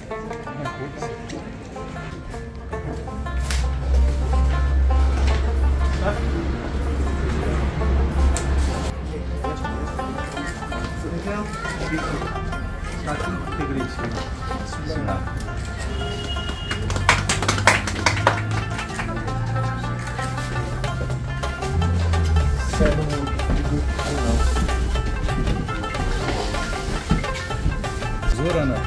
Zorana.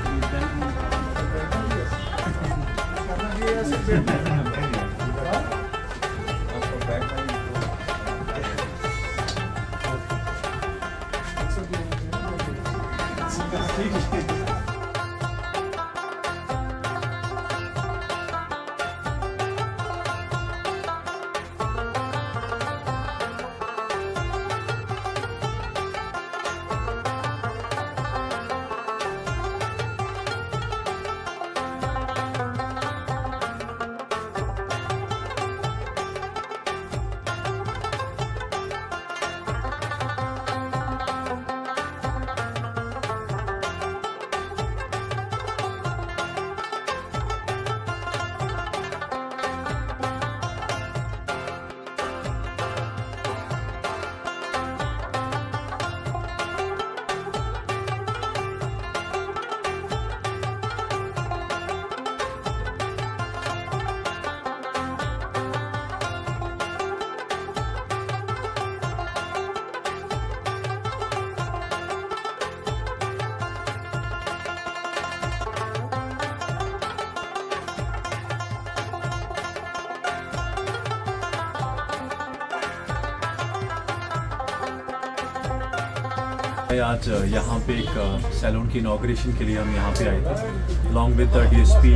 आज यहाँ पे एक सैलून की इनॉग्रेशन के लिए हम यहाँ पे आए थे along with DSP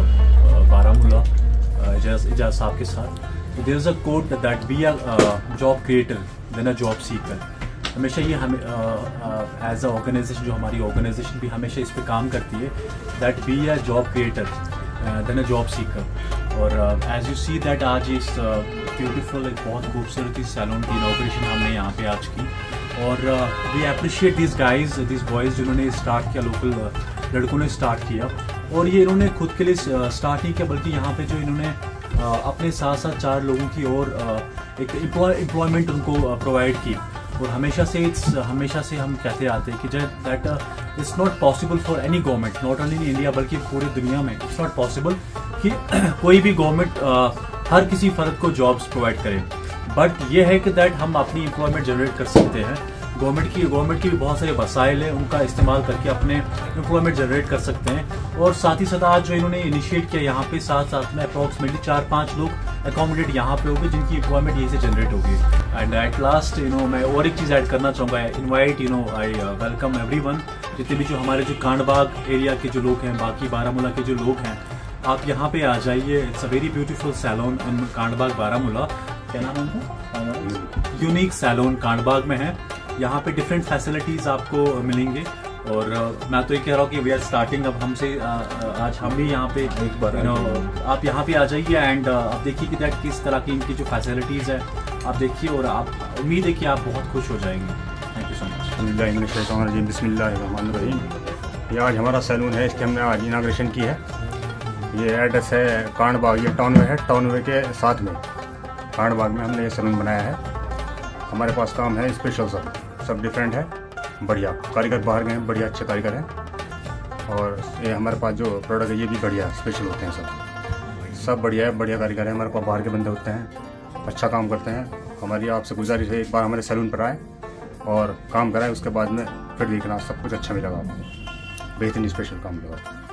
Baramulla Ijaz साहब के साथ। There is a quote that be a job creator than a job seeker. हमेशा ये हमें एज अ ऑर्गेनाइजेशन, जो हमारी ऑर्गेनाइजेशन भी हमेशा इस पे काम करती है, that be a job creator than a job seeker. और एज यू सी दैट आज इस ब्यूटीफुल एक बहुत खूबसूरत सैलून की इनॉग्रेशन हमने यहाँ पे आज की। और we appreciate this guys, this boys जिन्होंने स्टार्ट किया, लोकल लड़कों ने स्टार्ट किया। और ये इन्होंने खुद के लिए स्टार्ट नहीं किया, बल्कि यहाँ पे जो इन्होंने अपने साथ साथ 4 लोगों की और एक एम्प्लॉयमेंट उनको प्रोवाइड की। और हमेशा से हम कहते आते हैं कि that it's not possible for any government, not only in India बल्कि पूरी दुनिया में इट्स नॉट पॉसिबल कि कोई भी गवर्नमेंट हर किसी फर्द को जॉब्स प्रोवाइड करे। बट ये है कि दैट हम अपनी एम्प्लॉयमेंट जनरेट कर सकते हैं। गवर्नमेंट की भी बहुत सारे वसाइल है, उनका इस्तेमाल करके अपने एम्प्लॉयमेंट जनरेट कर सकते हैं। और साथ ही साथ आज जो इन्होंने इनिशिएट किया यहाँ पे, साथ में अप्रॉक्सीमेटली 4-5 लोग अकोमोडेट यहाँ पे होंगे जिनकी एम्प्लॉयमेंट यहीं से जनरेट होगी। एंड एट लास्ट मैं और एक चीज़ ऐड करना चाहूँगा, इनवाइट आई वेलकम एवरीवन, जितने भी जो हमारे जो कांडबाग एरिया के जो लोग हैं, बाकी बारामूला के जो लोग हैं, आप यहाँ पे आ जाइए। It's a very beautiful salon in Kandbagh Baramulla. क्या नाम है उनका? यूनिक सैलून कांडबाग में है। यहाँ पे डिफरेंट फैसिलिटीज़ आपको मिलेंगे। और मैं तो ये कह रहा हूँ कि वी आर स्टार्टिंग अब हमसे आज हम भी यहाँ पे एक बार आप यहाँ पे आ जाइए एंड आप देखिए कि दैट किस तरह की इनकी जो फैसिलिटीज़ है आप देखिए, और आप उम्मीद है कि आप बहुत खुश हो जाएंगे। Thank you so much. बिस्मिल्लाहिर्रहमानिर्रहीम। ये आज हमारा सैलून है, इसकी हमने आज इनाग्रेशन की है। ये एड्रेस है कांडबाग, ये टाउन वे है, टाउन वे के साथ में कांडबाग में हमने ये सैलून बनाया है। हमारे पास काम है स्पेशल, सब डिफरेंट है, बढ़िया कारीगर बाहर गए हैं, बढ़िया अच्छे कारीगर हैं। और ये हमारे पास जो प्रोडक्ट है ये भी बढ़िया स्पेशल होते हैं, सब बढ़िया है, बढ़िया कारीगर है। हमारे पास बाहर के बंदे होते हैं, अच्छा काम करते हैं। हमारी आपसे गुजारिश है एक बार हमारे सैलून पर आए और काम कराएं, उसके बाद में फिर देखना सब कुछ अच्छा मिलेगा आपको, बेहतरीन स्पेशल काम मिलेगा।